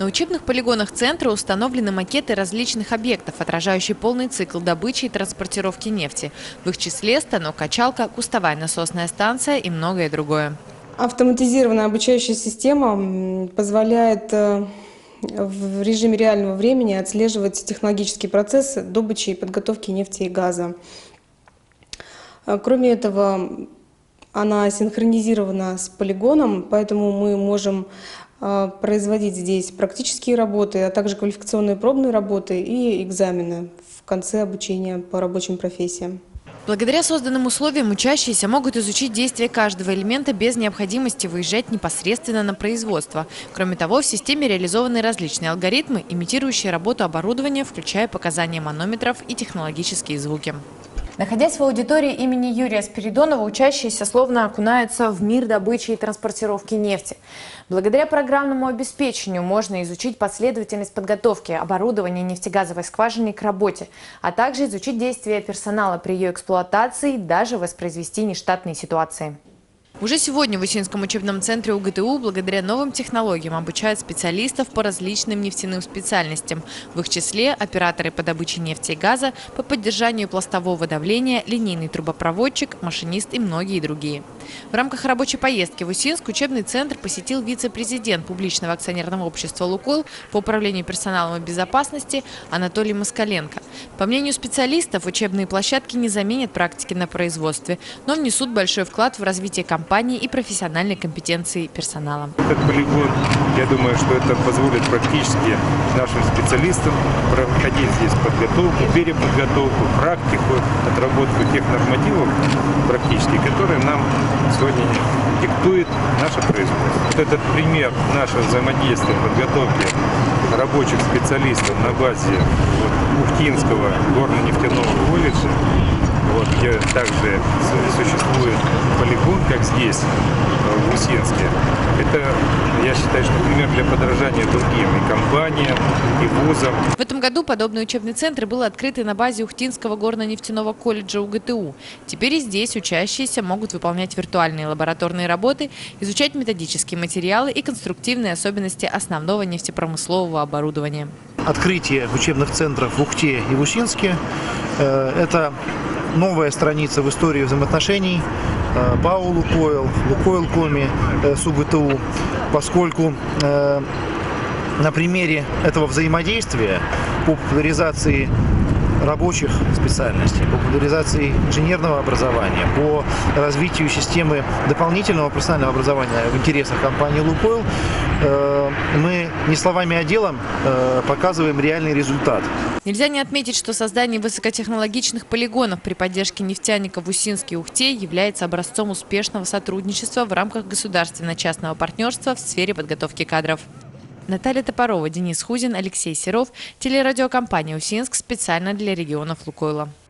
На учебных полигонах центра установлены макеты различных объектов, отражающие полный цикл добычи и транспортировки нефти. В их числе станок-качалка, кустовая насосная станция и многое другое. Автоматизированная обучающая система позволяет в режиме реального времени отслеживать технологические процессы добычи и подготовки нефти и газа. Кроме этого, она синхронизирована с полигоном, поэтому мы можем производить здесь практические работы, а также квалификационные пробные работы и экзамены в конце обучения по рабочим профессиям. Благодаря созданным условиям учащиеся могут изучить действия каждого элемента без необходимости выезжать непосредственно на производство. Кроме того, в системе реализованы различные алгоритмы, имитирующие работу оборудования, включая показания манометров и технологические звуки. Находясь в аудитории имени Юрия Спиридонова, учащиеся словно окунаются в мир добычи и транспортировки нефти. Благодаря программному обеспечению можно изучить последовательность подготовки оборудования нефтегазовой скважины к работе, а также изучить действия персонала при ее эксплуатации, даже воспроизвести нештатные ситуации. Уже сегодня в Усинском учебном центре УГТУ благодаря новым технологиям обучают специалистов по различным нефтяным специальностям. В их числе операторы по добыче нефти и газа, по поддержанию пластового давления, линейный трубопроводчик, машинист и многие другие. В рамках рабочей поездки в Усинск учебный центр посетил вице-президент публичного акционерного общества «Лукойл» по управлению персоналом и безопасности Анатолий Москаленко. По мнению специалистов, учебные площадки не заменят практики на производстве, но внесут большой вклад в развитие компании и профессиональной компетенции персонала. Этот полигон, я думаю, что это позволит практически нашим специалистам проходить здесь подготовку, переподготовку, практику, отработку тех нормативов практически, которые нам сегодня диктует наше производство. Вот этот пример нашего взаимодействия, подготовки рабочих специалистов на базе Ухтинского горно-нефтяного колледжа, где также существует полигон, как здесь, в Усинске. Это, я считаю, что пример для подражания другим и компаниям, и вузам. В этом году подобный учебный центр был открыт и на базе Ухтинского горно-нефтяного колледжа УГТУ. Теперь и здесь учащиеся могут выполнять виртуальные лабораторные работы, изучать методические материалы и конструктивные особенности основного нефтепромыслового оборудования. Открытие учебных центров в Ухте и в Усинске – это новая страница в истории взаимоотношений ПАО «Лукойл», «Лукойл-Коми» с УГТУ, поскольку на примере этого взаимодействия по популяризации рабочих специальностей, по популяризации инженерного образования, по развитию системы дополнительного профессионального образования в интересах компании «Лукойл», мы не словами, а делом показываем реальный результат. Нельзя не отметить, что создание высокотехнологичных полигонов при поддержке нефтяников в Усинске и Ухте является образцом успешного сотрудничества в рамках государственно-частного партнерства в сфере подготовки кадров. Наталья Топорова, Денис Хузин, Алексей Серов. Телерадиокомпания «Усинск» специально для регионов «Лукойла».